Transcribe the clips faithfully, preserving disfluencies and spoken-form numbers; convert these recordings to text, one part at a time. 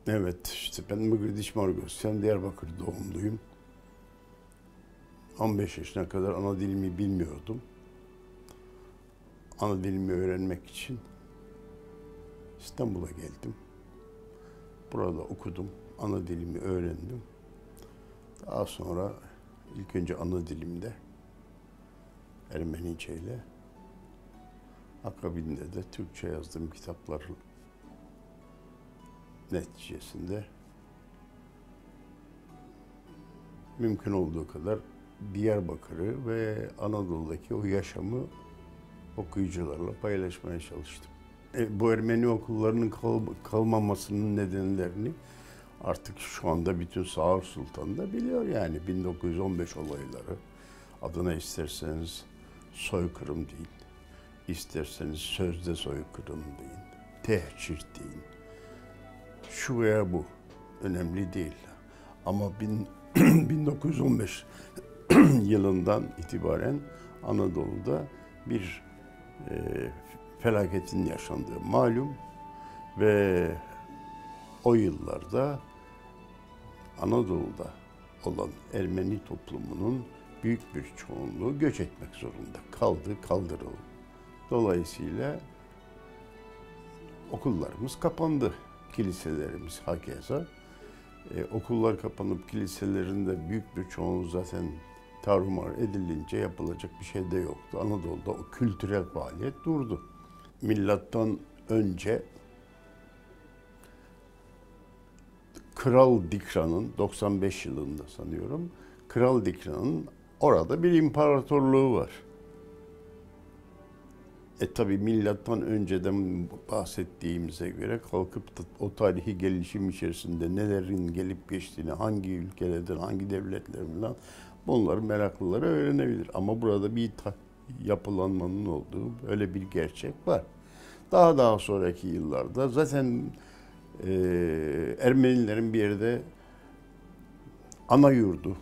Evet, işte ben Mıgırdiç Margosyan, Diyarbakır doğumluyum. on beş yaşına kadar ana dilimi bilmiyordum. Ana dilimi öğrenmek için İstanbul'a geldim. Burada okudum, ana dilimi öğrendim. Daha sonra ilk önce ana dilimde Ermenice ile akabinde de Türkçe yazdığım kitaplar neticesinde mümkün olduğu kadar Diyarbakır'ı ve Anadolu'daki o yaşamı okuyucularla paylaşmaya çalıştım. E, bu Ermeni okullarının kal kalmamasının nedenlerini artık şu anda bütün Sağır Sultan da biliyor yani. bin dokuz yüz on beş olayları, adına isterseniz soykırım deyin, isterseniz sözde soykırım deyin, tehcir deyin. Şu veya bu önemli değil. Ama bin, bin dokuz yüz on beş yılından itibaren Anadolu'da bir e, felaketin yaşandığı malum ve o yıllarda Anadolu'da olan Ermeni toplumunun büyük bir çoğunluğu göç etmek zorunda kaldı, kaldırıldı. Dolayısıyla okullarımız kapandı, kiliselerimiz hakeza. Ee, okullar kapanıp kiliselerinde büyük bir çoğunluğu zaten tarumar edilince yapılacak bir şey de yoktu. Anadolu'da o kültürel faaliyet durdu. Milattan önce Kral Dikra'nın doksan beş yılında sanıyorum, Kral Dikra'nın orada bir imparatorluğu var. E tabi milattan önceden bahsettiğimize göre kalkıp da o tarihi gelişim içerisinde nelerin gelip geçtiğini, hangi ülkelerden, hangi devletlerden bunları meraklıları öğrenebilir. Ama burada bir yapılanmanın olduğu öyle bir gerçek var. Daha daha sonraki yıllarda zaten e, Ermenilerin bir yerde ana yurdu,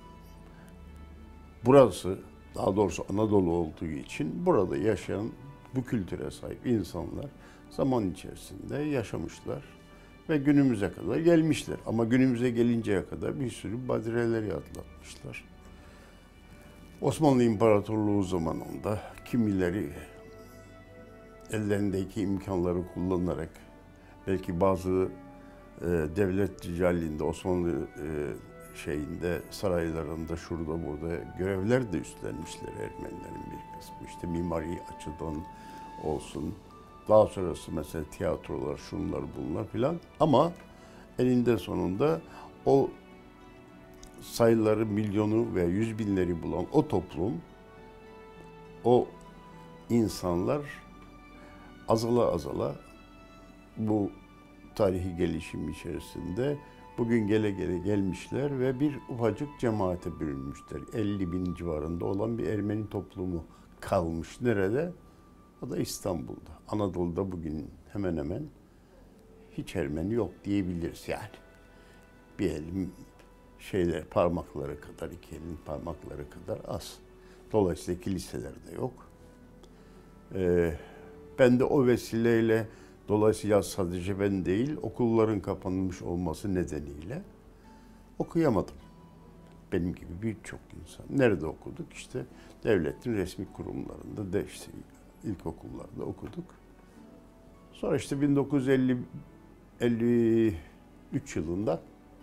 burası daha doğrusu Anadolu olduğu için burada yaşayan bu kültüre sahip insanlar zaman içerisinde yaşamışlar ve günümüze kadar gelmişler. Ama günümüze gelinceye kadar bir sürü badireleri atlatmışlar. Osmanlı İmparatorluğu zamanında kimileri ellerindeki imkanları kullanarak belki bazı e, devlet ricalinde, Osmanlı e, şeyinde, saraylarında, şurada burada görevler de üstlenmişler Ermenilerin bir kısmı. İşte mimari açıdan olsun, daha sonrası mesela tiyatrolar, şunlar bunlar filan. Ama eninde sonunda o sayıları, milyonu veya yüz binleri bulan o toplum, o insanlar azala azala bu tarihi gelişim içerisinde bugün gele gele gelmişler ve bir ufacık cemaate bürünmüşler. elli bin civarında olan bir Ermeni toplumu kalmış. Nerede? O da İstanbul'da. Anadolu'da bugün hemen hemen hiç Ermeni yok diyebiliriz yani. Bir elin şeyler parmakları kadar, iki elin parmakları kadar az. Dolayısıyla kiliselerde yok. Ee, ben de o vesileyle, dolayısıyla sadece ben değil, okulların kapanmış olması nedeniyle okuyamadım. Benim gibi birçok insan. Nerede okuduk? İşte devletin resmi kurumlarında, de işte ilkokullarda okuduk. Sonra işte bin dokuz yüz elli üç yılında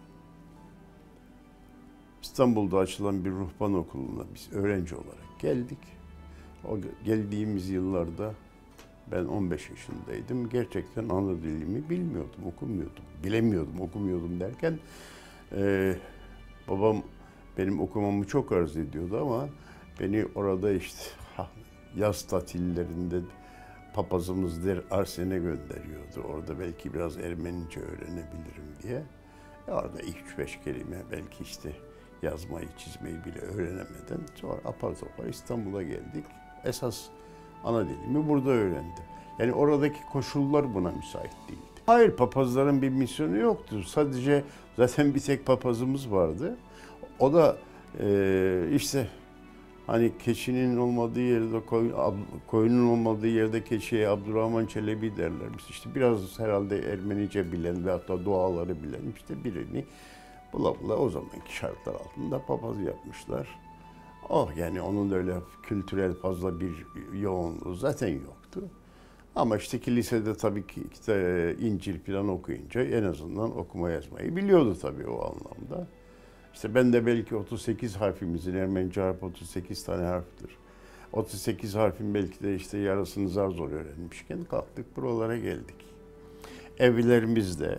İstanbul'da açılan bir ruhban okuluna biz öğrenci olarak geldik. O geldiğimiz yıllarda ben on beş yaşındaydım. Gerçekten ana dilimi bilmiyordum, okumuyordum. Bilemiyordum, okumuyordum derken e, babam benim okumamı çok arzu ediyordu ama beni orada işte yaz tatillerinde papazımız der Arsen'e gönderiyordu. Orada belki biraz Ermenice öğrenebilirim diye. E orada üç beş kelime belki işte yazmayı, çizmeyi bile öğrenemeden sonra apar topar İstanbul'a geldik. Esas ana dilimi burada öğrendim. Yani oradaki koşullar buna müsait değildi. Hayır, papazların bir misyonu yoktu. Sadece zaten bir tek papazımız vardı. O da e, işte Hani keçinin olmadığı yerde, koyun, koyunun olmadığı yerde keçiye Abdurrahman Çelebi derlermiş. İşte biraz herhalde Ermenice bilen ve hatta duaları bilen işte birini bula bula o zamanki şartlar altında papaz yapmışlar. Oh yani onun da öyle kültürel fazla bir yoğunluğu zaten yoktu. Ama işte kilisede tabii ki işte İncil falan okuyunca en azından okuma yazmayı biliyordu tabii o anlamda. İşte ben de belki otuz sekiz harfimizin, Ermenice harf otuz sekiz tane harftir. otuz sekiz harfin belki de işte yarısını zar zor öğrenmişken kalktık buralara geldik. Evlerimizde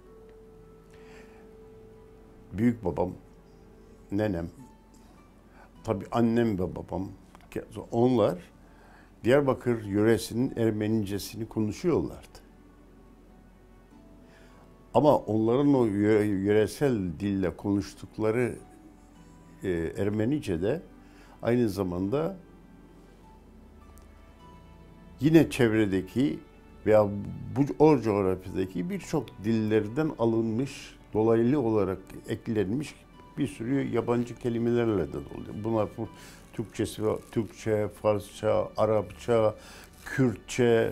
büyük babam, nenem, tabii annem ve babam, onlar Diyarbakır yöresinin Ermenicesini konuşuyorlardı. Ama onların o yöresel dille konuştukları e, Ermenice'de aynı zamanda yine çevredeki veya bu o coğrafyadaki birçok dillerden alınmış, dolaylı olarak eklenmiş bir sürü yabancı kelimelerle de doluyor. Bunlar Türkçesi, Türkçe, Farsça, Arapça, Kürtçe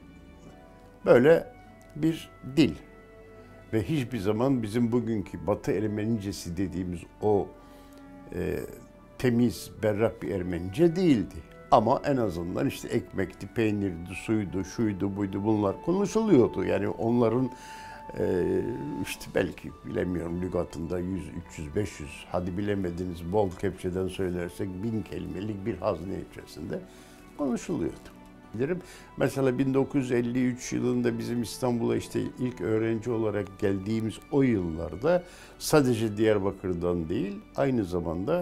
böyle bir dil. Ve hiçbir zaman bizim bugünkü Batı Ermenicesi dediğimiz o e, temiz, berrak bir Ermenice değildi. Ama en azından işte ekmekti, peynirdi, suydu, şuydu, buydu bunlar konuşuluyordu. Yani onların e, işte belki bilemiyorum lügatında yüz, üç yüz, beş yüz hadi bilemediniz bol kepçeden söylersek bin kelimelik bir hazne içerisinde konuşuluyordu. Bilirim. Mesela bin dokuz yüz elli üç yılında bizim İstanbul'a işte ilk öğrenci olarak geldiğimiz o yıllarda sadece Diyarbakır'dan değil aynı zamanda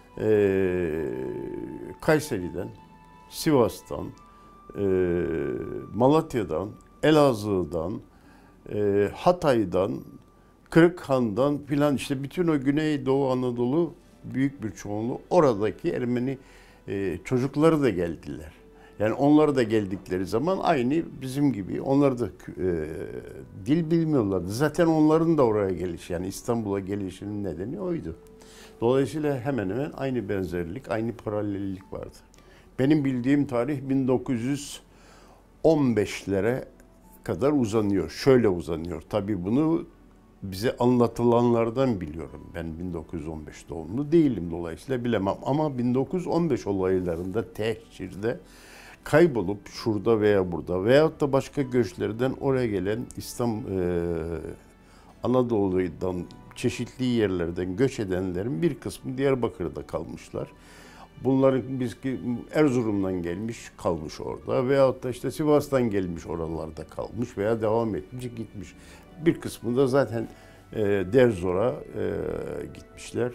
e, Kayseri'den, Sivas'tan, e, Malatya'dan, Elazığ'dan, e, Hatay'dan, Kırıkhan'dan filan işte bütün o Güneydoğu Anadolu büyük bir çoğunluğu oradaki Ermeni e, çocukları da geldiler. Yani onlar da geldikleri zaman aynı bizim gibi. Onlar da e, dil bilmiyorlardı. Zaten onların da oraya gelişi yani İstanbul'a gelişinin nedeni oydu. Dolayısıyla hemen hemen aynı benzerlik, aynı paralellik vardı. Benim bildiğim tarih bin dokuz yüz on beşlere kadar uzanıyor. Şöyle uzanıyor. Tabii bunu bize anlatılanlardan biliyorum. Ben bin dokuz yüz on beş doğumlu değilim dolayısıyla bilemem. Ama bin dokuz yüz on beş olaylarında tehcirde kaybolup şurada veya burada veyahut da başka göçlerden oraya gelen İstanbul, e, Anadolu'dan çeşitli yerlerden göç edenlerin bir kısmı Diyarbakır'da kalmışlar. Bunların biz Erzurum'dan gelmiş kalmış orada veyahut da işte Sivas'tan gelmiş oralarda kalmış veya devam etmiş gitmiş. Bir kısmı da zaten e, Derzor'a e, gitmişler.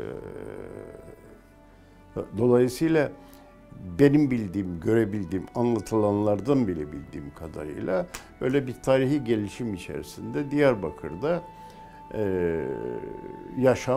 E, dolayısıyla benim bildiğim, görebildiğim, anlatılanlardan bile bildiğim kadarıyla böyle bir tarihi gelişim içerisinde Diyarbakır'da e, yaşam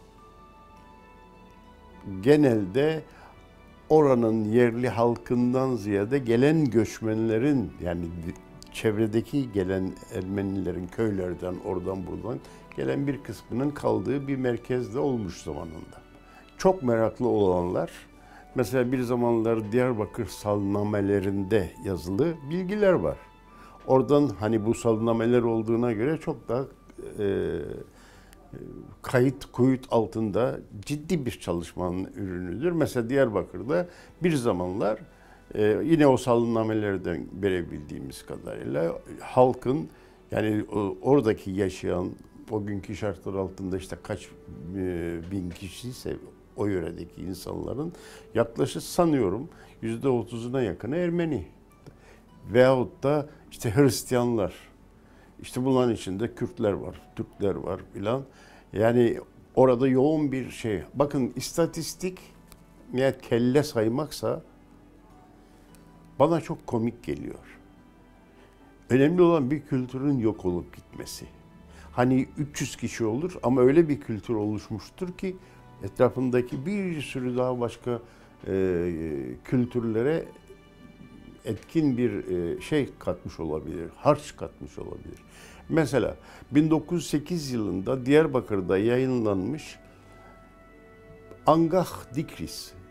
genelde oranın yerli halkından ziyade gelen göçmenlerin yani çevredeki gelen Ermenilerin köylerden oradan buradan gelen bir kısmının kaldığı bir merkezde olmuş zamanında. Çok meraklı olanlar mesela bir zamanlar Diyarbakır salnamelerinde yazılı bilgiler var. Oradan hani bu salnameler olduğuna göre çok daha e, kayıt kuyut altında ciddi bir çalışmanın ürünüdür. Mesela Diyarbakır'da bir zamanlar e, yine o salnamelerden verebildiğimiz kadarıyla halkın yani o, oradaki yaşayan o günkü şartlar altında işte kaç e, bin kişiyse o yöredeki insanların yaklaşık sanıyorum yüzde otuzuna yakını Ermeni. Veyahut da işte Hristiyanlar. İşte bunların içinde Kürtler var, Türkler var filan. Yani orada yoğun bir şey. Bakın istatistik ya kelle saymaksa bana çok komik geliyor. Önemli olan bir kültürün yok olup gitmesi. Hani üç yüz kişi olur ama öyle bir kültür oluşmuştur ki etrafındaki bir sürü daha başka e, kültürlere etkin bir e, şey katmış olabilir, harç katmış olabilir. Mesela bin dokuz yüz sekiz yılında Diyarbakır'da yayınlanmış Angah Dikris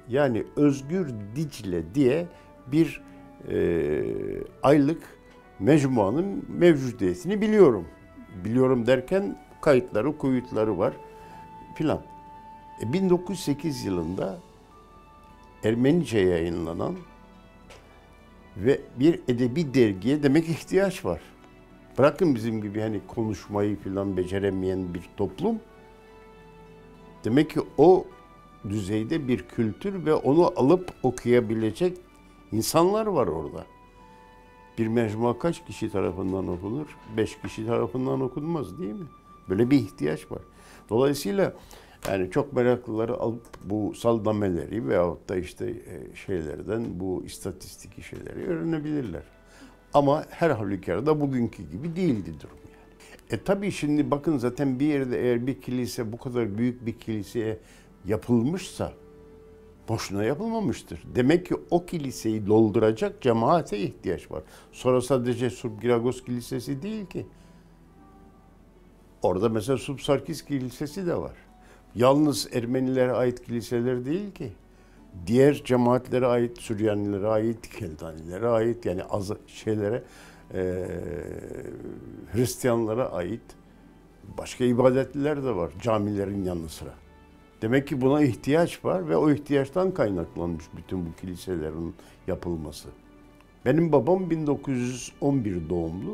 Yani Özgür Dicle diye bir e, aylık mecmuanın mevcudiyetini biliyorum. Biliyorum derken kayıtları, kuyutları var filan. E, bin dokuz yüz sekiz yılında Ermenice yayınlanan ve bir edebi dergiye demek ihtiyaç var. Bırakın bizim gibi hani konuşmayı filan beceremeyen bir toplum. Demek ki o düzeyde bir kültür ve onu alıp okuyabilecek insanlar var orada. Bir mecmua kaç kişi tarafından okunur? Beş kişi tarafından okunmaz değil mi? Böyle bir ihtiyaç var. Dolayısıyla yani çok meraklıları alıp bu saldameleri veyahut da işte şeylerden bu istatistik şeyleri öğrenebilirler. Ama her halükarda bugünkü gibi değildi durum yani. E tabii şimdi bakın zaten bir yerde eğer bir kilise bu kadar büyük bir kiliseye yapılmışsa boşuna yapılmamıştır. Demek ki o kiliseyi dolduracak cemaate ihtiyaç var. Sonra sadece Subgiragos Kilisesi değil ki. Orada mesela Subsarkis Kilisesi de var. Yalnız Ermenilere ait kiliseler değil ki. Diğer cemaatlere ait, Süryanilere ait, Keldanilere ait yani az şeylere, e, Hristiyanlara ait başka ibadetliler de var camilerin yanı sıra. Demek ki buna ihtiyaç var ve o ihtiyaçtan kaynaklanmış bütün bu kiliselerin yapılması. Benim babam bin dokuz yüz on bir doğumlu.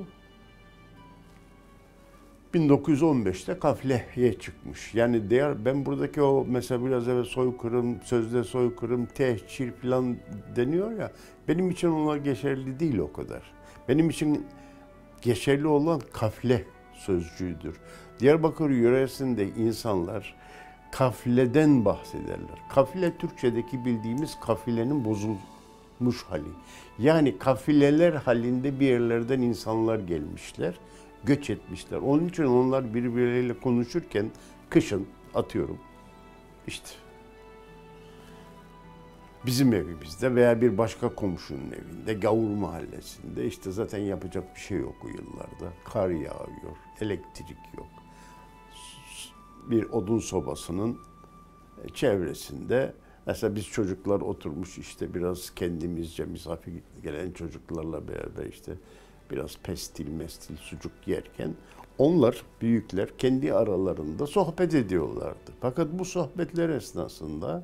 bin dokuz yüz on beşte kafleye çıkmış. Yani diğer ben buradaki o mesela biraz evvel soykırım, sözde soykırım, tehcir falan deniyor ya. Benim için onlar geçerli değil o kadar. Benim için geçerli olan kafle sözcüğüdür. Diyarbakır yöresinde insanlar kafileden bahsederler. Kafile Türkçedeki bildiğimiz kafilenin bozulmuş hali. Yani kafileler halinde bir yerlerden insanlar gelmişler, göç etmişler. Onun için onlar birbirleriyle konuşurken kışın atıyorum işte bizim evimizde veya bir başka komşunun evinde, Gavur mahallesinde işte zaten yapacak bir şey yok o yıllarda. Kar yağıyor, elektrik yok. Bir odun sobasının çevresinde mesela biz çocuklar oturmuş işte biraz kendimizce misafir gelen çocuklarla beraber işte biraz pestil mestil sucuk yerken onlar büyükler kendi aralarında sohbet ediyorlardı. Fakat bu sohbetler esnasında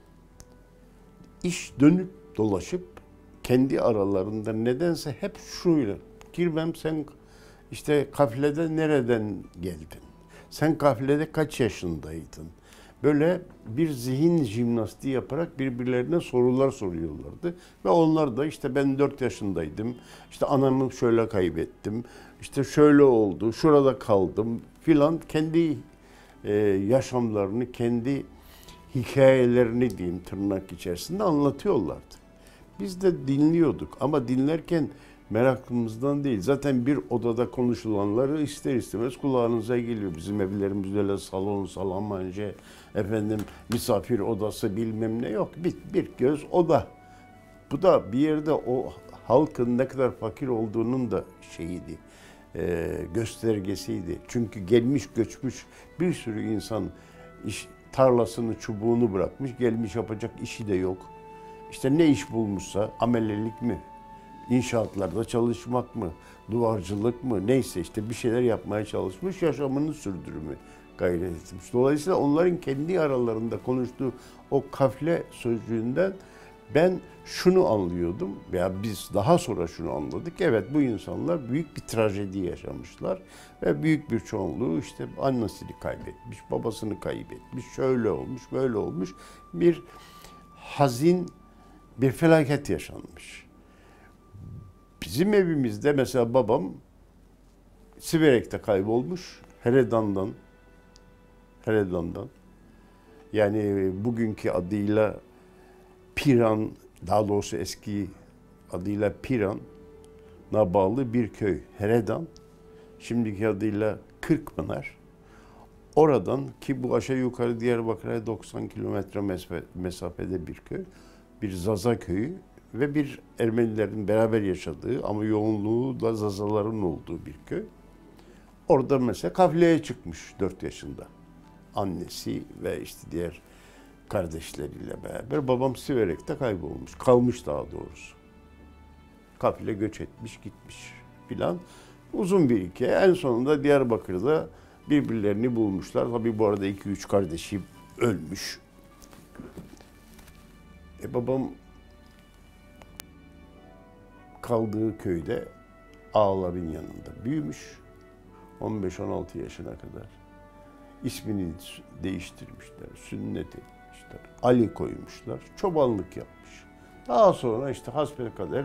iş dönüp dolaşıp kendi aralarında nedense hep şuyla Kirvem sen işte kafilede nereden geldin? Sen kafilede kaç yaşındaydın? Böyle bir zihin jimnastiği yaparak birbirlerine sorular soruyorlardı. Ve onlar da işte ben dört yaşındaydım, işte anamı şöyle kaybettim, işte şöyle oldu, şurada kaldım filan kendi e, yaşamlarını, kendi hikayelerini diyeyim tırnak içerisinde anlatıyorlardı. Biz de dinliyorduk ama dinlerken merakımızdan değil. Zaten bir odada konuşulanları ister istemez kulağınıza geliyor. Bizim evlerimizde öyle salon, salamance, efendim misafir odası bilmem ne yok. Bir, bir göz oda. Bu da bir yerde o halkın ne kadar fakir olduğunun da şeyiydi, e, göstergesiydi. Çünkü gelmiş göçmüş bir sürü insan iş, tarlasını, çubuğunu bırakmış, gelmiş yapacak işi de yok. İşte ne iş bulmuşsa, amelelik mi? İnşaatlarda çalışmak mı, duvarcılık mı, neyse işte bir şeyler yapmaya çalışmış, yaşamını sürdürme gayret etmiş. Dolayısıyla onların kendi aralarında konuştuğu o kafle sözcüğünden ben şunu anlıyordum veya biz daha sonra şunu anladık. Evet bu insanlar büyük bir trajedi yaşamışlar ve büyük bir çoğunluğu işte annesini kaybetmiş, babasını kaybetmiş, şöyle olmuş, böyle olmuş. Bir hazin bir felaket yaşanmış. Bizim evimizde mesela babam Siverek'te kaybolmuş. Heredan'dan. Heredan'dan. Yani bugünkü adıyla Piran, daha doğrusu eski adıyla Piran'a bağlı bir köy. Heredan. Şimdiki adıyla Kırkpınar. Oradan ki bu aşağı yukarı Diyarbakır'a doksan kilometre mesafede bir köy. Bir Zaza köyü. Ve bir Ermenilerin beraber yaşadığı ama yoğunluğu da Zazaların olduğu bir köy. Orada mesela kafileye çıkmış dört yaşında. Annesi ve işte diğer kardeşleriyle beraber. Babam Siverek'te kaybolmuş. Kalmış daha doğrusu. Kafile göç etmiş, gitmiş filan. Uzun bir hikaye. En sonunda Diyarbakır'da birbirlerini bulmuşlar. Tabii bu arada iki üç kardeşi ölmüş. E babam kaldığı köyde ağaların yanında büyümüş. on beş on altı yaşına kadar. İsmini değiştirmişler, sünnet etmişler, Ali koymuşlar, çobanlık yapmış. Daha sonra işte hasbelkader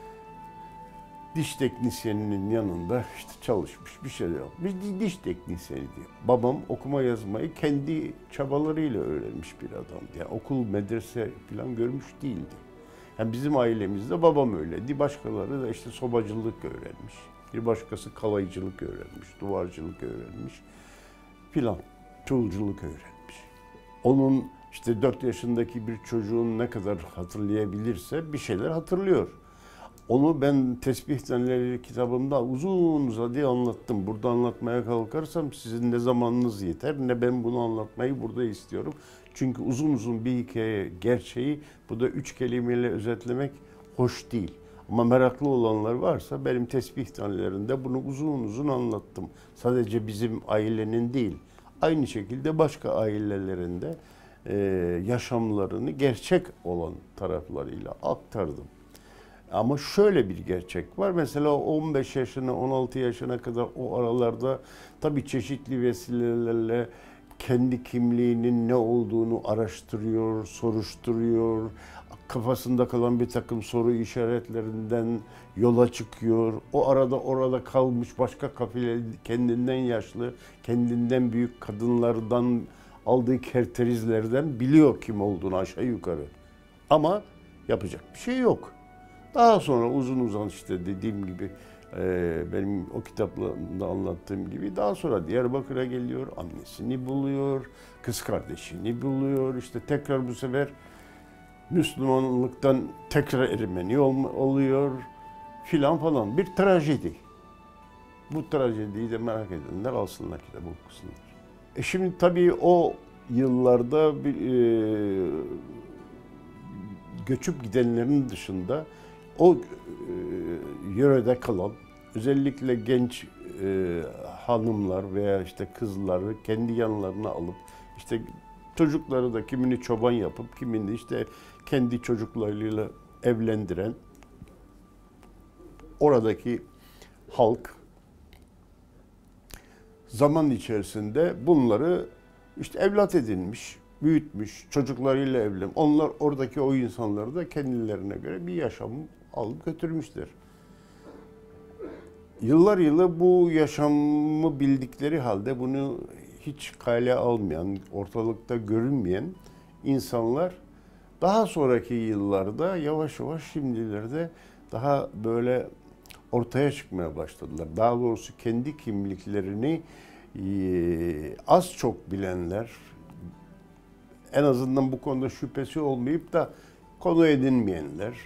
diş teknisyeninin yanında işte çalışmış, bir şey yapmış. Diş teknisyeni diyor. Babam okuma yazmayı kendi çabalarıyla öğrenmiş bir adamdı. Yani okul, medrese falan görmüş değildi. Yani bizim ailemizde babam öyleydi. Başkaları da işte sobacılık öğrenmiş. Bir başkası kalaycılık öğrenmiş, duvarcılık öğrenmiş filan. Çulculuk öğrenmiş. Onun işte dört yaşındaki bir çocuğun ne kadar hatırlayabilirse bir şeyler hatırlıyor. Onu ben Tesbih Taneleri kitabımda uzun uzadıya anlattım. Burada anlatmaya kalkarsam sizin ne zamanınız yeter ne ben bunu anlatmayı burada istiyorum. Çünkü uzun uzun bir hikaye, gerçeği bu da üç kelimeyle özetlemek hoş değil. Ama meraklı olanlar varsa benim Tesbih Tanelerinde bunu uzun uzun anlattım. Sadece bizim ailenin değil, aynı şekilde başka ailelerinde e, yaşamlarını gerçek olan taraflarıyla aktardım. Ama şöyle bir gerçek var. Mesela on beş yaşına, on altı yaşına kadar o aralarda tabii çeşitli vesilelerle kendi kimliğinin ne olduğunu araştırıyor, soruşturuyor. Kafasında kalan bir takım soru işaretlerinden yola çıkıyor. O arada orada kalmış başka kafile, kendinden yaşlı, kendinden büyük kadınlardan aldığı kerterizlerden biliyor kim olduğunu aşağı yukarı. Ama yapacak bir şey yok. Daha sonra uzun uzun işte dediğim gibi benim o kitaplarımda anlattığım gibi daha sonra Diyarbakır'a geliyor, annesini buluyor, kız kardeşini buluyor. İşte tekrar bu sefer Müslümanlıktan tekrar Ermeni oluyor filan falan. Bir trajedi. Bu trajediyi de merak edenler alsınlar kitabı okusunlar. E şimdi tabii o yıllarda bir, e, göçüp gidenlerin dışında o e, yörede kalan özellikle genç e, hanımlar veya işte kızları kendi yanlarına alıp işte çocukları da kimini çoban yapıp kimini işte kendi çocuklarıyla evlendiren oradaki halk zaman içerisinde bunları işte evlat edinmiş, büyütmüş, çocuklarıyla evlen. Onlar oradaki o insanları da kendilerine göre bir yaşam alıp götürmüşler. Yıllar yılı bu yaşamı bildikleri halde bunu hiç kale almayan, ortalıkta görünmeyen insanlar daha sonraki yıllarda yavaş yavaş şimdilerde daha böyle ortaya çıkmaya başladılar. Daha doğrusu kendi kimliklerini az çok bilenler, en azından bu konuda şüphesi olmayıp da konu edinmeyenler,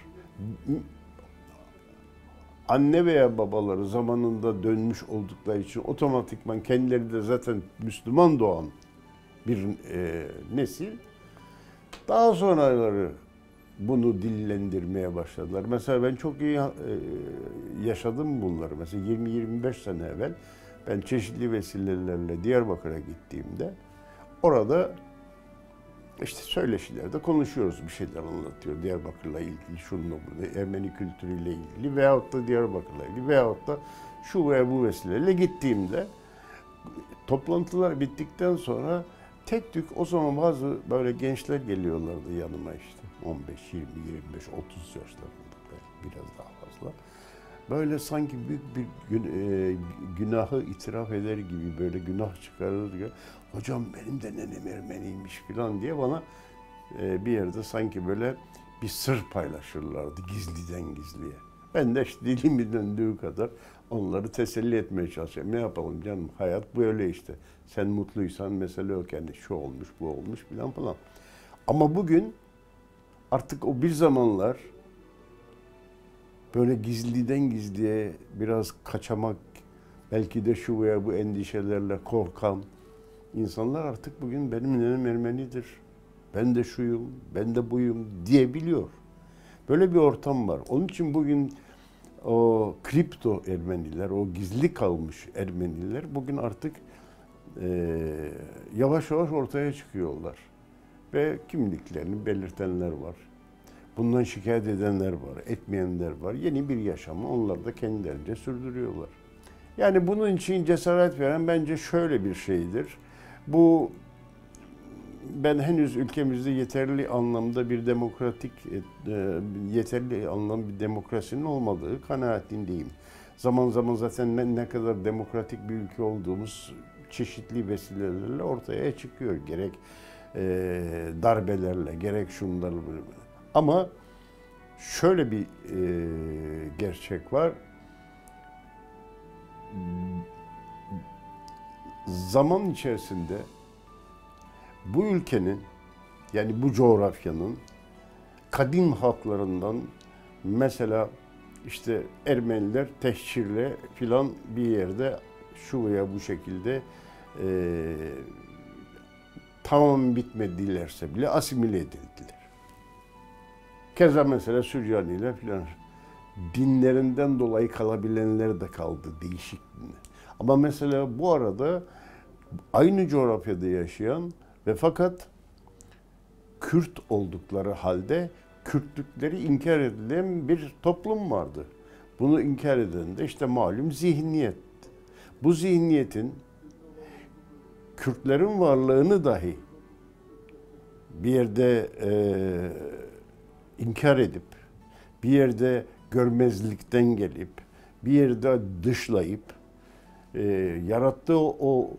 anne veya babaları zamanında dönmüş oldukları için otomatikman kendileri de zaten Müslüman doğan bir e, nesil, daha sonraları bunu dillendirmeye başladılar. Mesela ben çok iyi e, yaşadım bunları. Mesela yirmi yirmi beş sene evvel ben çeşitli vesilelerle Diyarbakır'a gittiğimde orada işte söyleşilerde konuşuyoruz, bir şeyler anlatıyor. Diyarbakır'la ilgili, şununla burada, Ermeni kültürüyle ilgili veyahut da Diyarbakır'la ilgili veyahut da şu veya bu vesileyle gittiğimde toplantılar bittikten sonra tek tük o zaman bazı böyle gençler geliyorlardı yanıma işte. on beş, yirmi, yirmi beş, otuz yaşlarında belki biraz daha fazla. Böyle sanki büyük bir gün, e, günahı itiraf eder gibi böyle günah çıkarır gibi. Hocam benim de nenem Ermeniymiş falan diye bana e, bir yerde sanki böyle bir sır paylaşırlardı gizliden gizliye. Ben de işte dilimin döndüğü kadar onları teselli etmeye çalışıyorum. Ne yapalım canım, hayat böyle işte. Sen mutluysan mesele yok yani, şu olmuş bu olmuş falan falan. Ama bugün artık o bir zamanlar böyle gizliden gizliye biraz kaçamak, belki de şu veya bu endişelerle korkan insanlar artık bugün benim nenem Ermenidir, ben de şuyum, ben de buyum diyebiliyor. Böyle bir ortam var. Onun için bugün o kripto Ermeniler, o gizli kalmış Ermeniler bugün artık e, yavaş yavaş ortaya çıkıyorlar. Ve kimliklerini belirtenler var. Bundan şikayet edenler var, etmeyenler var. Yeni bir yaşamı onlar da kendilerince sürdürüyorlar. Yani bunun için cesaret veren bence şöyle bir şeydir. Bu ben henüz ülkemizde yeterli anlamda bir demokratik, yeterli anlamda bir demokrasinin olmadığı kanaatindeyim. Zaman zaman zaten ne, ne kadar demokratik bir ülke olduğumuz çeşitli vesilelerle ortaya çıkıyor. Gerek e, darbelerle, gerek şunlarla. Ama şöyle bir e, gerçek var. Zaman içerisinde bu ülkenin, yani bu coğrafyanın kadim halklarından mesela işte Ermeniler tehcirle filan bir yerde şu veya bu şekilde e, tamam bitmedilerse bile asimile edildiler. Keza mesela Süryaniler filan dinlerinden dolayı kalabilenler de kaldı, değişik dinler. Ama mesela bu arada aynı coğrafyada yaşayan ve fakat Kürt oldukları halde Kürtlükleri inkar edilen bir toplum vardı. Bunu inkar eden de işte malum zihniyet. Bu zihniyetin Kürtlerin varlığını dahi bir yerde e, inkar edip, bir yerde görmezlikten gelip, bir yerde dışlayıp, e, yarattığı o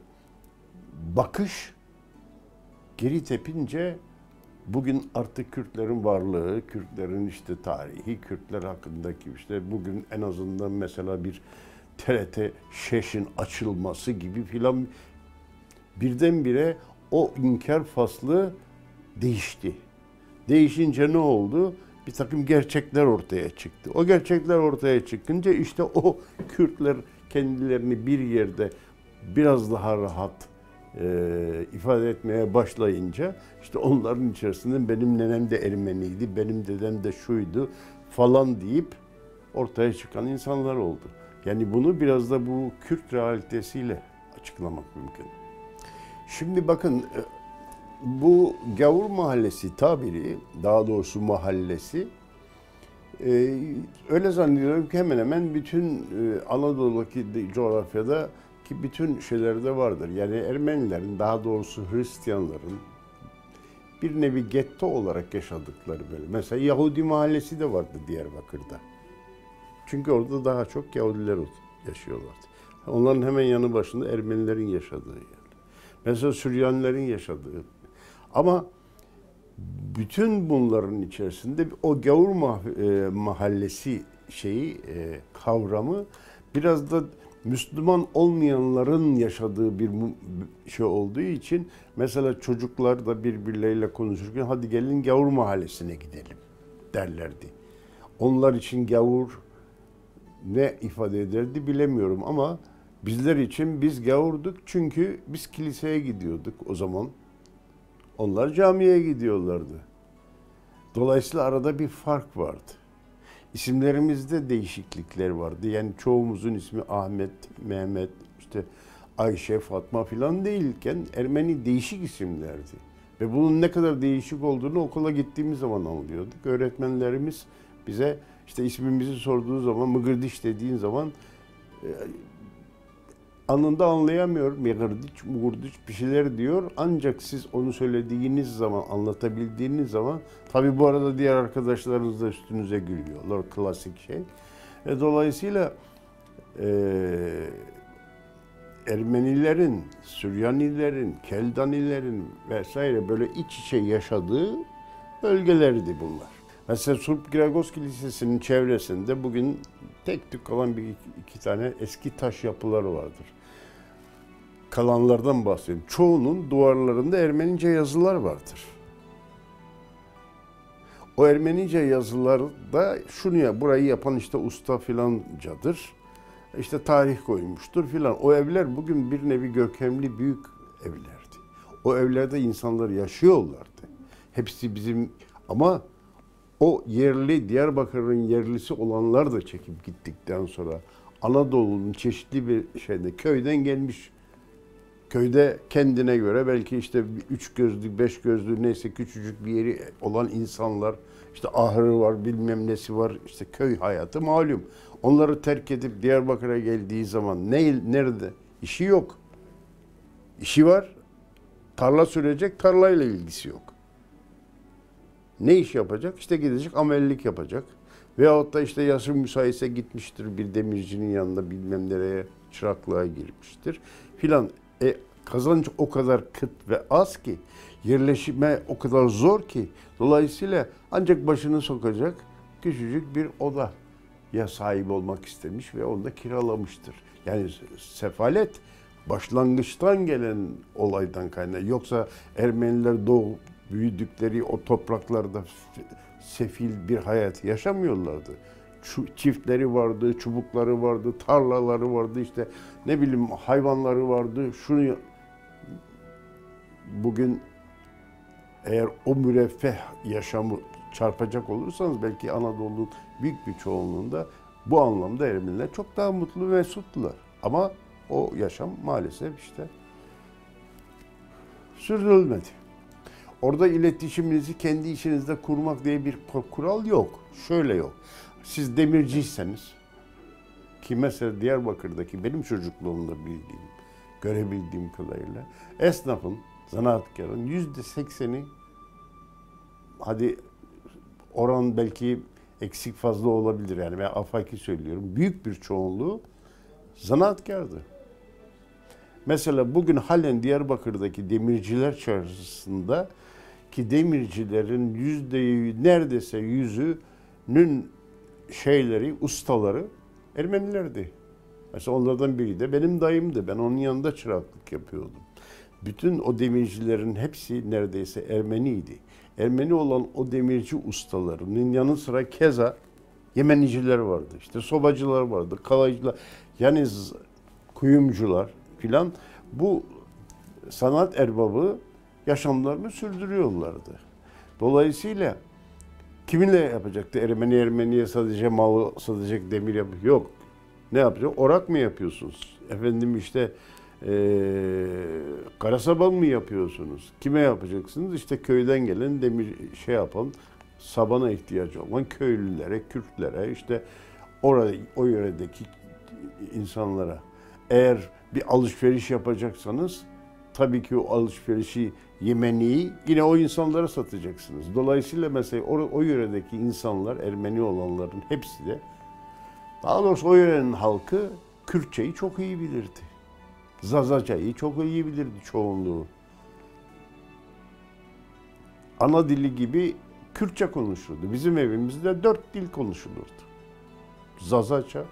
bakış geri tepince bugün artık Kürtlerin varlığı, Kürtlerin işte tarihi, Kürtler hakkındaki işte bugün en azından mesela bir T R T Şeş'in açılması gibi filan birdenbire o inkar faslı değişti. Değişince ne oldu? Bir takım gerçekler ortaya çıktı. O gerçekler ortaya çıkınca işte o Kürtler kendilerini bir yerde biraz daha rahat e, ifade etmeye başlayınca işte onların içerisinde benim nenem de Ermeniydi, benim dedem de şuydu falan deyip ortaya çıkan insanlar oldu. Yani bunu biraz da bu Kürt realitesiyle açıklamak mümkün. Şimdi bakın bu Gavur Mahallesi tabiri, daha doğrusu mahallesi, e, öyle zannediyorum ki hemen hemen bütün e, Anadolu'daki coğrafyada ki bütün şeylerde vardır. Yani Ermenilerin, daha doğrusu Hristiyanların bir nevi getto olarak yaşadıkları böyle. Mesela Yahudi Mahallesi de vardı Diyarbakır'da. Çünkü orada daha çok Yahudiler yaşıyorlardı. Onların hemen yanı başında Ermenilerin yaşadığı yer. Mesela Süryanilerin yaşadığı. Ama bütün bunların içerisinde o Gavur Mahallesi şeyi, kavramı biraz da Müslüman olmayanların yaşadığı bir şey olduğu için mesela çocuklar da birbirleriyle konuşurken hadi gelin Gavur Mahallesi'ne gidelim derlerdi. Onlar için gavur ne ifade ederdi bilemiyorum ama bizler için biz gavurduk çünkü biz kiliseye gidiyorduk o zaman. Onlar camiye gidiyorlardı. Dolayısıyla arada bir fark vardı. İsimlerimizde değişiklikler vardı. Yani çoğumuzun ismi Ahmet, Mehmet, işte Ayşe, Fatma filan değilken Ermeni değişik isimlerdi. Ve bunun ne kadar değişik olduğunu okula gittiğimiz zaman anlıyorduk. Öğretmenlerimiz bize işte ismimizi sorduğu zaman, Mıgırdiç dediğin zaman e, anında anlayamıyorum. Mıgırdiç, Mıgırdiç bir şeyler diyor. Ancak siz onu söylediğiniz zaman, anlatabildiğiniz zaman, tabii bu arada diğer arkadaşlarınız da üstünüze gülüyorlar. Klasik şey. E, dolayısıyla e, Ermenilerin, Süryanilerin, Keldanilerin vesaire böyle iç içe yaşadığı bölgelerdi bunlar. Mesela Surp Giragos Kilisesi'nin çevresinde bugün tek tük kalan bir iki tane eski taş yapıları vardır. Kalanlardan bahsediyorum. Çoğunun duvarlarında Ermenice yazılar vardır. O Ermenice yazılarda şunu ya, burayı yapan işte usta filancadır. İşte tarih koymuştur filan. O evler bugün bir nevi görkemli büyük evlerdi. O evlerde insanlar yaşıyorlardı. Hepsi bizim ama o yerli, Diyarbakır'ın yerlisi olanlar da çekip gittikten sonra Anadolu'nun çeşitli bir şeyde köyden gelmiş. Köyde kendine göre belki işte üç gözlü, beş gözlü neyse küçücük bir yeri olan insanlar, işte ahırı var, bilmem nesi var, işte köy hayatı malum. Onları terk edip Diyarbakır'a geldiği zaman ne, nerede? İşi yok. İşi var, tarla sürecek, tarlayla ilgisi yok. Ne iş yapacak? İşte gidecek amellik yapacak. Veyahut da işte yaşı müsaitse gitmiştir bir demircinin yanında bilmem nereye çıraklığa girmiştir filan. E, kazanç o kadar kıt ve az ki, yerleşme o kadar zor ki, dolayısıyla ancak başını sokacak küçücük bir odaya sahip olmak istemiş ve onu da kiralamıştır. Yani sefalet başlangıçtan gelen olaydan kaynaklı. Yoksa Ermeniler doğup büyüdükleri o topraklarda sefil bir hayat yaşamıyorlardı. Çiftleri vardı, çubukları vardı, tarlaları vardı, işte ne bileyim hayvanları vardı. Şunu bugün eğer o müreffeh yaşamı çarpacak olursanız belki Anadolu'nun büyük bir çoğunluğunda bu anlamda Ermeniler çok daha mutlu ve mesuttular. Ama o yaşam maalesef işte sürdürülmedi. Orada iletişiminizi kendi içinizde kurmak diye bir kural yok. Şöyle yok. Siz demirciyseniz, ki mesela Diyarbakır'daki benim çocukluğumda bildiğim, görebildiğim kadarıyla esnafın, zanaatkarın yüzde sekseni, hadi oran belki eksik fazla olabilir yani ben afaki söylüyorum, büyük bir çoğunluğu zanaatkardı. Mesela bugün halen Diyarbakır'daki demirciler çarşısında ki demircilerin yüzde neredeyse yüzünün şeyleri, ustaları Ermenilerdi. Mesela onlardan biri de benim dayımdı. Ben onun yanında çıraklık yapıyordum. Bütün o demircilerin hepsi neredeyse Ermeniydi. Ermeni olan o demirci ustalarının yanı sıra keza Yemeniciler vardı. İşte sobacılar vardı, kalaycılar, yani kuyumcular filan. Bu sanat erbabı yaşamlarını sürdürüyorlardı. Dolayısıyla kiminle yapacaktı? Ermeni Ermeniye sadece mal satacak, demir yapacak. Yok. Ne yapacak? Orak mı yapıyorsunuz? Efendim işte ee, karasaban mı yapıyorsunuz? Kime yapacaksınız? İşte köyden gelen demir şey yapan, sabana ihtiyacı olan köylülere, Kürtlere, işte orada o yöredeki insanlara. Eğer bir alışveriş yapacaksanız tabii ki o alışverişi Yemeni'yi yine o insanlara satacaksınız. Dolayısıyla mesela o, o yöredeki insanlar, Ermeni olanların hepsi de, daha doğrusu o yörenin halkı Kürtçeyi çok iyi bilirdi. Zazacayı çok iyi bilirdi çoğunluğu. Ana dili gibi Kürtçe konuşurdu. Bizim evimizde dört dil konuşulurdu. Zazaca,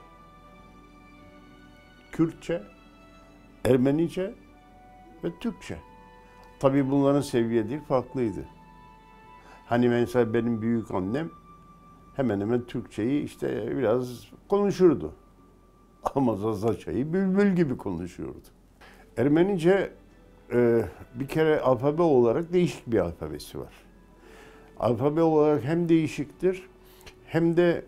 Kürtçe, Ermenice ve Türkçe. Tabii bunların seviyeleri farklıydı. Hani mesela benim büyük annem hemen hemen Türkçeyi işte biraz konuşurdu. Ama Zazacayı bülbül gibi konuşuyordu. Ermenice e, bir kere alfabe olarak değişik bir alfabesi var. Alfabe olarak hem değişiktir hem de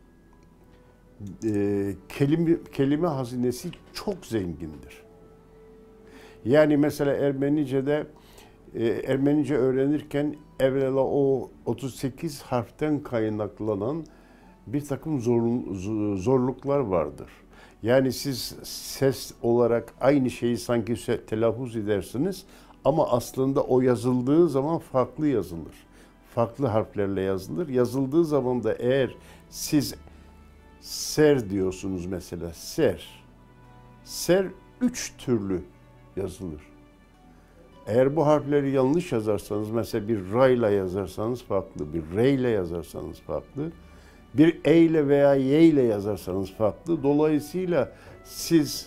e, kelime, kelime hazinesi çok zengindir. Yani mesela Ermenice'de e, Ermenice öğrenirken evvela o otuz sekiz harften kaynaklanan bir takım zor, zorluklar vardır. Yani siz ses olarak aynı şeyi sanki telaffuz edersiniz ama aslında o yazıldığı zaman farklı yazılır. Farklı harflerle yazılır. Yazıldığı zaman da eğer siz ser diyorsunuz mesela, ser. Ser üç türlü yazılır. Eğer bu harfleri yanlış yazarsanız, mesela bir ra ile yazarsanız farklı, bir re ile yazarsanız farklı, bir e ile veya y ile yazarsanız farklı. Dolayısıyla siz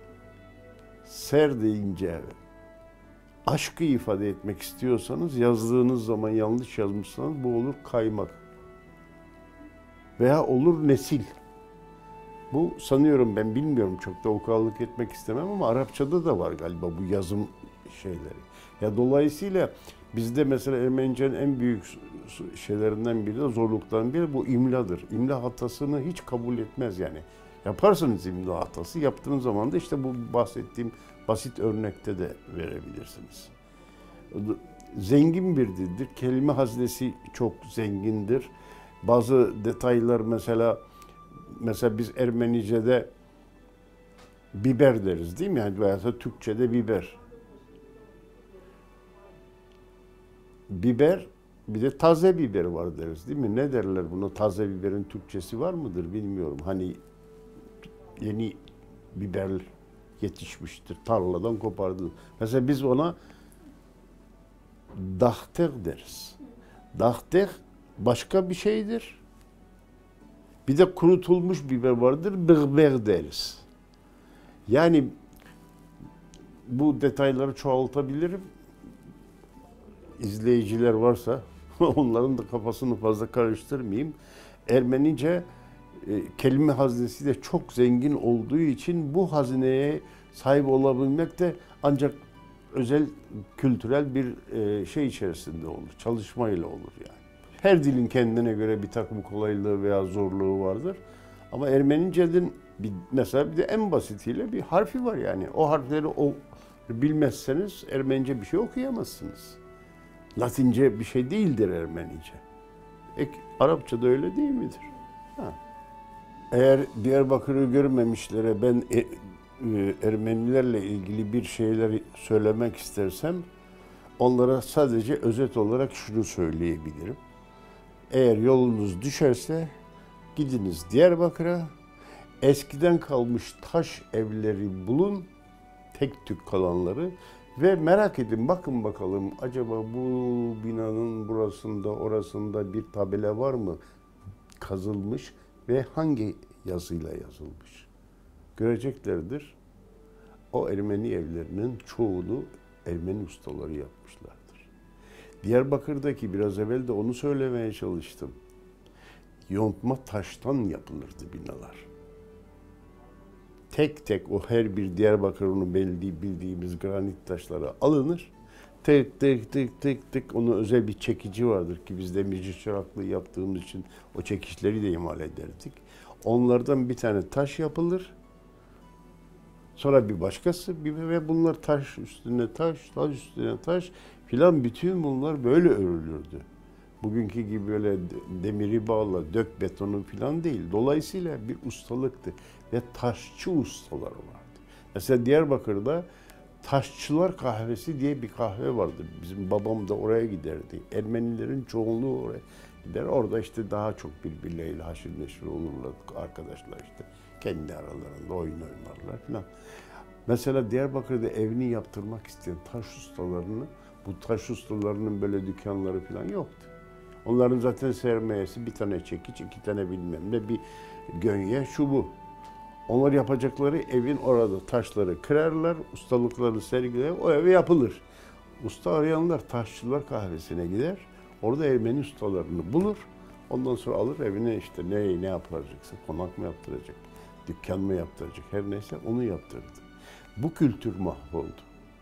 ser deyince aşkı ifade etmek istiyorsanız, yazdığınız zaman yanlış yazmışsanız bu olur kaymak. Veya olur nesil. Bu sanıyorum, ben bilmiyorum, çok da ukalalık etmek istemem ama Arapçada da var galiba bu yazım şeyleri. Ya dolayısıyla bizde mesela Ermenice'nin en büyük şeylerinden biri de zorluklarından biri bu imladır. İmla hatasını hiç kabul etmez yani. Yaparsınız imla hatası, yaptığınız zaman da işte bu bahsettiğim basit örnekte de verebilirsiniz. Zengin bir dildir. Kelime haznesi çok zengindir. Bazı detaylar mesela mesela biz Ermenice'de biber deriz değil mi? Yani veya da Türkçe'de biber. Biber, bir de taze biber var deriz değil mi? Ne derler buna? Taze biberin Türkçesi var mıdır bilmiyorum. Hani yeni biber yetişmiştir, tarladan kopardı. Mesela biz ona dahter deriz. Dahter başka bir şeydir. Bir de kurutulmuş biber vardır, bığber deriz. Yani bu detayları çoğaltabilirim. İzleyiciler varsa onların da kafasını fazla karıştırmayayım. Ermenice e, kelime hazinesi de çok zengin olduğu için bu hazineye sahip olabilmek de ancak özel kültürel bir e, şey içerisinde olur. Çalışmayla olur yani. Her dilin kendine göre bir takım kolaylığı veya zorluğu vardır. Ama Ermenice'nin bir, mesela bir de en basitiyle bir harfi var yani. O harfleri o bilmezseniz Ermenice bir şey okuyamazsınız. Latince bir şey değildir Ermenice. Ek, Arapça da öyle değil midir? Ha. Eğer Diyarbakır'ı görmemişlere ben e, e, Ermenilerle ilgili bir şeyler söylemek istersem onlara sadece özet olarak şunu söyleyebilirim. Eğer yolunuz düşerse gidiniz Diyarbakır'a, eskiden kalmış taş evleri bulun, tek tük kalanları ve merak edin, bakın bakalım acaba bu binanın burasında, orasında bir tabela var mı kazılmış ve hangi yazıyla yazılmış? Göreceklerdir. O Ermeni evlerinin çoğunu Ermeni ustaları yapmışlardır. Diyarbakır'daki biraz evvel de onu söylemeye çalıştım. Yontma taştan yapılırdı binalar. Tek tek o her bir Diyarbakır'ın bildiği, bildiğimiz granit taşları alınır. Tek tek tek tek tek onun özel bir çekici vardır ki biz demirci çıraklığı yaptığımız için o çekiçleri de imal ederdik. Onlardan bir tane taş yapılır. Sonra bir başkası bir, ve bunlar taş üstüne taş, taş üstüne taş filan, bütün bunlar böyle örülürdü. Bugünkü gibi böyle demiri bağla, dök betonu filan değil. Dolayısıyla bir ustalıktı ve taşçı ustaları vardı. Mesela Diyarbakır'da Taşçılar Kahvesi diye bir kahve vardı. Bizim babam da oraya giderdi. Ermenilerin çoğunluğu oraya gider. Orada işte daha çok birbirleriyle haşır neşir olurlar arkadaşlar işte. Kendi aralarında oyun oynarlar filan. Mesela Diyarbakır'da evini yaptırmak isteyen taş ustalarını, bu taş ustalarının böyle dükkanları falan yoktu. Onların zaten sermayesi bir tane çekiç, iki tane bilmem ne, bir gönye, şu bu. Onlar yapacakları evin orada taşları kırarlar, ustalıklarını sergiler, o eve yapılır. Usta arayanlar Taşçılar Kahvesi'ne gider, orada Ermeni ustalarını bulur. Ondan sonra alır evine işte ne ne yapılacaksa, konak mı yaptıracak, dükkan mı yaptıracak, her neyse onu yaptırdı. Bu kültür mahvoldu.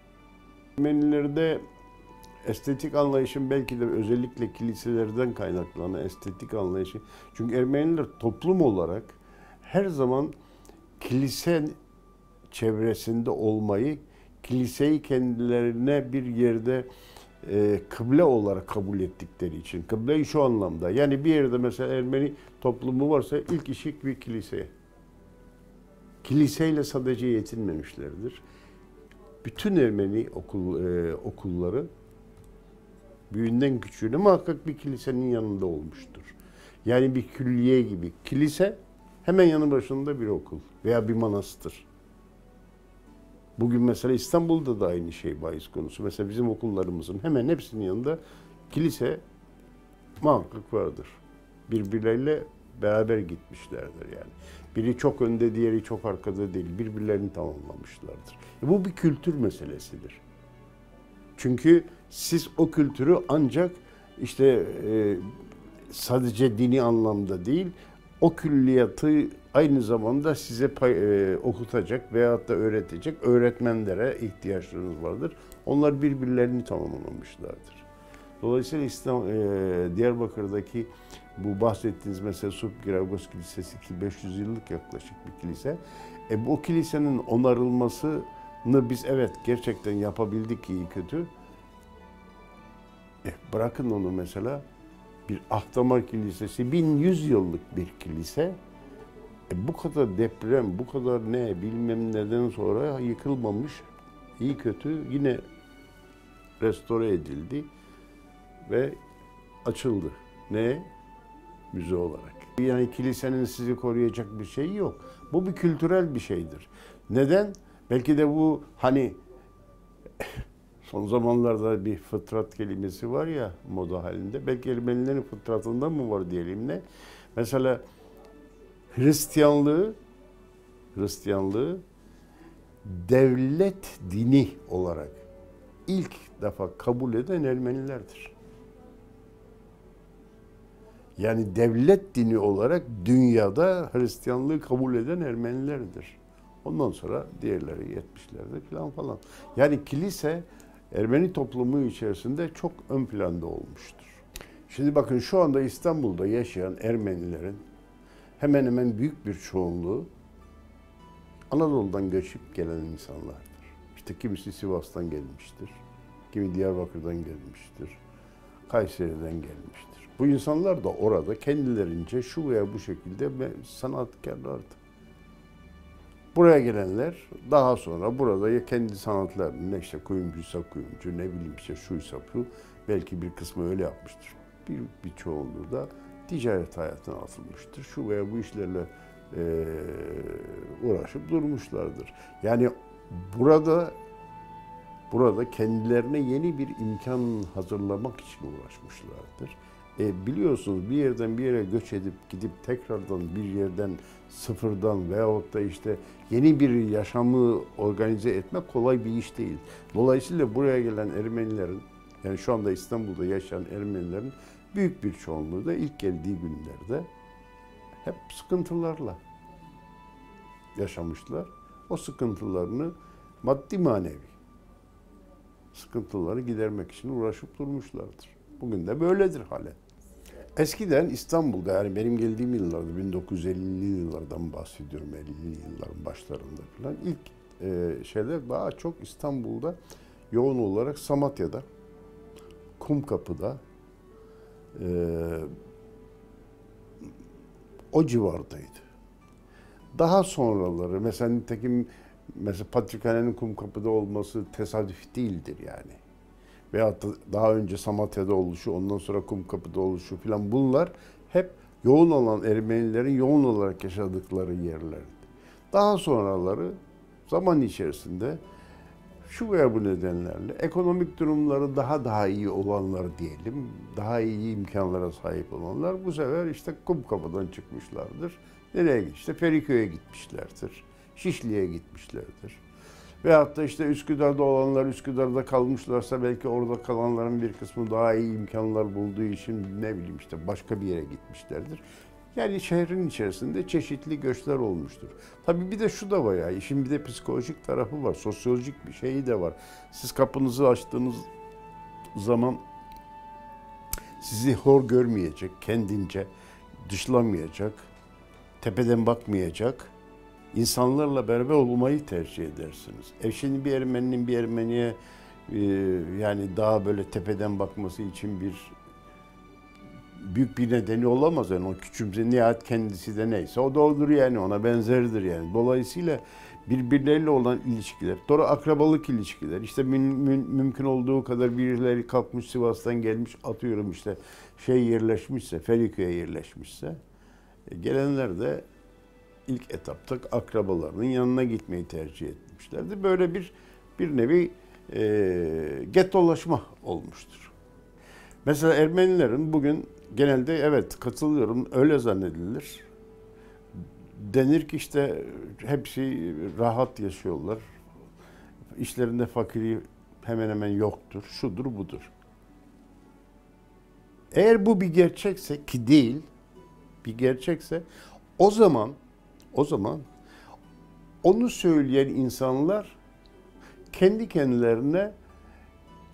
Ermenilerde estetik anlayışın belki de özellikle kiliselerden kaynaklanan estetik anlayışı. Çünkü Ermeniler toplum olarak her zaman kilise çevresinde olmayı, kiliseyi kendilerine bir yerde e, kıble olarak kabul ettikleri için. Kıble şu anlamda. Yani bir yerde mesela Ermeni toplumu varsa ilk işi bir kilise. Kiliseyle sadece yetinmemişlerdir. Bütün Ermeni okul, e, okulları büyüğünden küçüğüne muhakkak bir kilisenin yanında olmuştur. Yani bir külliye gibi. Kilise hemen yanı başında bir okul veya bir manastır. Bugün mesela İstanbul'da da aynı şey bahis konusu. Mesela bizim okullarımızın hemen hepsinin yanında kilise muhakkak vardır. Birbirleriyle beraber gitmişlerdir yani. Biri çok önde, diğeri çok arkada değil. Birbirlerini tamamlamışlardır. E bu bir kültür meselesidir. Çünkü siz o kültürü ancak işte e, sadece dini anlamda değil, o külliyatı aynı zamanda size pay, e, okutacak veyahut da öğretecek öğretmenlere ihtiyaçlarınız vardır. Onlar birbirlerini tamamlamışlardır. Dolayısıyla İslam, e, Diyarbakır'daki bu bahsettiğiniz mesela Subgiragos Kilisesi ki beş yüz yıllık yaklaşık bir kilise. E, bu kilisenin onarılmasını biz evet gerçekten yapabildik iyi kötü. E, bırakın onu mesela bir Ahdamar Kilisesi bin yüz yıllık bir kilise. E, bu kadar deprem, bu kadar ne bilmem neden sonra yıkılmamış, iyi kötü yine restore edildi ve açıldı. Ne? Müze olarak. Yani kilisenin sizi koruyacak bir şeyi yok. Bu bir kültürel bir şeydir. Neden? Belki de bu hani son zamanlarda bir fıtrat kelimesi var ya moda halinde. Belki Ermenilerin fıtratında mı var diyelim ne? Mesela Hristiyanlığı Hristiyanlığı devlet dini olarak ilk defa kabul eden Ermenilerdir. Yani devlet dini olarak dünyada Hristiyanlığı kabul eden Ermenilerdir. Ondan sonra diğerleri yetmişlerde falan falan. Yani kilise Ermeni toplumu içerisinde çok ön planda olmuştur. Şimdi bakın şu anda İstanbul'da yaşayan Ermenilerin hemen hemen büyük bir çoğunluğu Anadolu'dan göçüp gelen insanlardır. İşte kimisi Sivas'tan gelmiştir, kimi Diyarbakır'dan gelmiştir, Kayseri'den gelmiştir. Bu insanlar da orada kendilerince şu veya bu şekilde sanatkarlardı. Buraya gelenler daha sonra burada ya kendi sanatlarını işte kuyumcuysa kuyumcu, ne bileyim işte şuysa bu, belki bir kısmı öyle yapmıştır. Bir, bir çoğunluğu da ticaret hayatına atılmıştır. Şu veya bu işlerle e, uğraşıp durmuşlardır. Yani burada burada kendilerine yeni bir imkan hazırlamak için uğraşmışlardır. E, biliyorsunuz bir yerden bir yere göç edip gidip tekrardan bir yerden sıfırdan veyahut da işte yeni bir yaşamı organize etmek kolay bir iş değil. Dolayısıyla buraya gelen Ermenilerin, yani şu anda İstanbul'da yaşayan Ermenilerin büyük bir çoğunluğu da ilk geldiği günlerde hep sıkıntılarla yaşamışlar. O sıkıntılarını maddi manevi sıkıntıları gidermek için uğraşıp durmuşlardır. Bugün de böyledir halen. Eskiden İstanbul'da, yani benim geldiğim yıllarda, bin dokuz yüz ellili yıllardan bahsediyorum, ellili yılların başlarında falan, ilk e, şeyler daha çok İstanbul'da yoğun olarak Samatya'da, Kumkapı'da, e, o civardaydı. Daha sonraları, mesela nitekim mesela Patrikhane'nin Kumkapı'da olması tesadüf değildir yani. Veyahut da daha önce Samatya'da oluşu, ondan sonra Kumkapı'da oluşu falan, bunlar hep yoğun olan Ermenilerin yoğun olarak yaşadıkları yerlerdi. Daha sonraları zaman içerisinde şu veya bu nedenlerle ekonomik durumları daha daha iyi olanlar diyelim, daha iyi imkanlara sahip olanlar bu sefer işte Kumkapı'dan çıkmışlardır. Nereye gitmişler? İşte Feriköy'e gitmişlerdir, Şişli'ye gitmişlerdir. Veyahut da işte Üsküdar'da olanlar Üsküdar'da kalmışlarsa belki orada kalanların bir kısmı daha iyi imkanlar bulduğu için ne bileyim işte başka bir yere gitmişlerdir. Yani şehrin içerisinde çeşitli göçler olmuştur. Tabii bir de şu da var ya, işin bir de psikolojik tarafı var, sosyolojik bir şeyi de var. Siz kapınızı açtığınız zaman sizi hor görmeyecek, kendince dışlamayacak, tepeden bakmayacak İnsanlarla beraber olmayı tercih edersiniz. E şimdi bir Ermeninin bir Ermeniye e, yani daha böyle tepeden bakması için bir büyük bir nedeni olamaz yani, o küçümse nihayet kendisi de neyse o da odur yani, ona benzerdir yani. Dolayısıyla birbirleriyle olan ilişkiler, sonra akrabalık ilişkiler, işte mün, mün, mümkün olduğu kadar birileri kalkmış Sivas'tan gelmiş, atıyorum işte şey yerleşmişse, Feriköy'e yerleşmişse, e, gelenler de İlk etapta akrabalarının yanına gitmeyi tercih etmişlerdi. Böyle bir bir nevi e, gettolaşma olmuştur. Mesela Ermenilerin bugün genelde evet katılıyorum öyle zannedilir. Denir ki işte hepsi rahat yaşıyorlar. İşlerinde fakiri hemen hemen yoktur. Şudur budur. Eğer bu bir gerçekse, ki değil, bir gerçekse o zaman O zaman onu söyleyen insanlar kendi kendilerine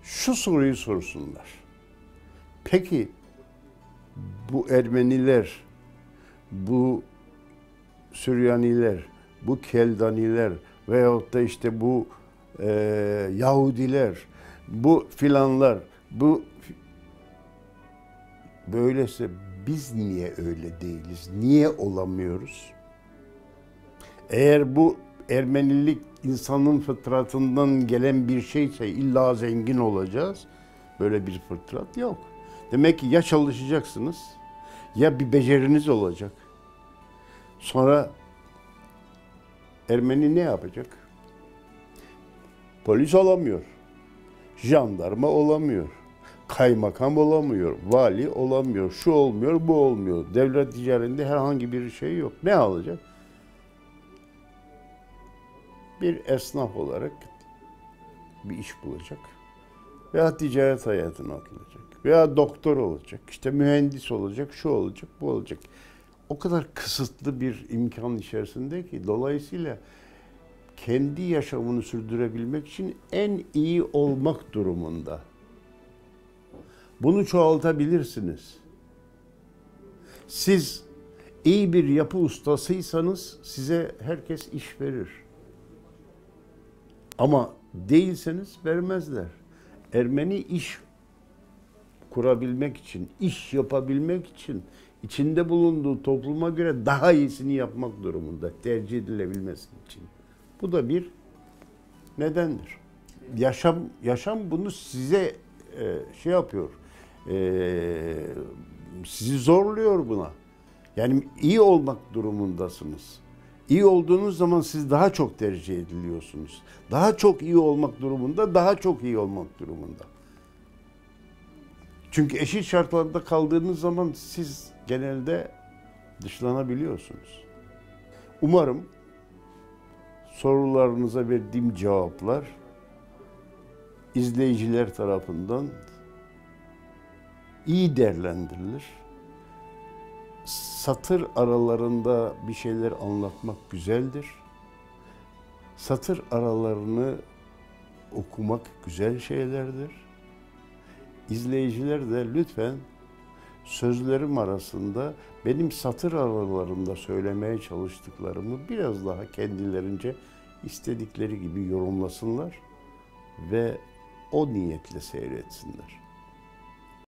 şu soruyu sorsunlar. Peki bu Ermeniler, bu Süryaniler, bu Keldaniler veyahut da işte bu e, Yahudiler, bu filanlar, bu böylese biz niye öyle değiliz? Niye olamıyoruz? Eğer bu Ermenilik insanın fıtratından gelen bir şeyse illa zengin olacağız. Böyle bir fıtrat yok. Demek ki ya çalışacaksınız ya bir beceriniz olacak. Sonra Ermeni ne yapacak? Polis olamıyor. Jandarma olamıyor. Kaymakam olamıyor. Vali olamıyor. Şu olmuyor, bu olmuyor. Devlet ticaretinde herhangi bir şey yok. Ne alacak? Bir esnaf olarak bir iş bulacak. Veya ticaret hayatına atılacak. Veya doktor olacak. İşte mühendis olacak, şu olacak, bu olacak. O kadar kısıtlı bir imkan içerisinde ki dolayısıyla kendi yaşamını sürdürebilmek için en iyi olmak durumunda. Bunu çoğaltabilirsiniz. Siz iyi bir yapı ustasıysanız size herkes iş verir. Ama değilseniz vermezler. Ermeni iş kurabilmek için, iş yapabilmek için içinde bulunduğu topluma göre daha iyisini yapmak durumunda, tercih edilebilmesi için. Bu da bir nedendir. Yaşam yaşam bunu size e, şey yapıyor, e, sizi zorluyor buna. Yani iyi olmak durumundasınız. İyi olduğunuz zaman siz daha çok tercih ediliyorsunuz. Daha çok iyi olmak durumunda, daha çok iyi olmak durumunda. Çünkü eşit şartlarda kaldığınız zaman siz genelde dışlanabiliyorsunuz. Umarım sorularınıza verdiğim cevaplar izleyiciler tarafından iyi değerlendirilir. Satır aralarında bir şeyler anlatmak güzeldir. Satır aralarını okumak güzel şeylerdir. İzleyiciler de lütfen sözlerim arasında benim satır aralarında söylemeye çalıştıklarımı biraz daha kendilerince istedikleri gibi yorumlasınlar ve o niyetle seyretsinler.